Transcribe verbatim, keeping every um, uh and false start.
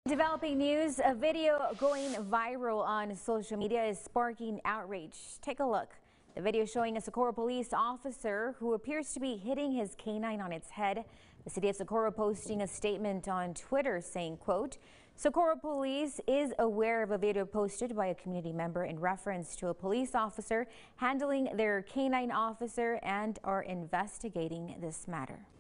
Developing news, a video going viral on social media is sparking outrage. Take a look. The video showing a Socorro police officer who appears to be hitting his canine on its head. The city of Socorro posting a statement on Twitter saying, quote, Socorro police is aware of a video posted by a community member in reference to a police officer handling their canine officer and are investigating this matter.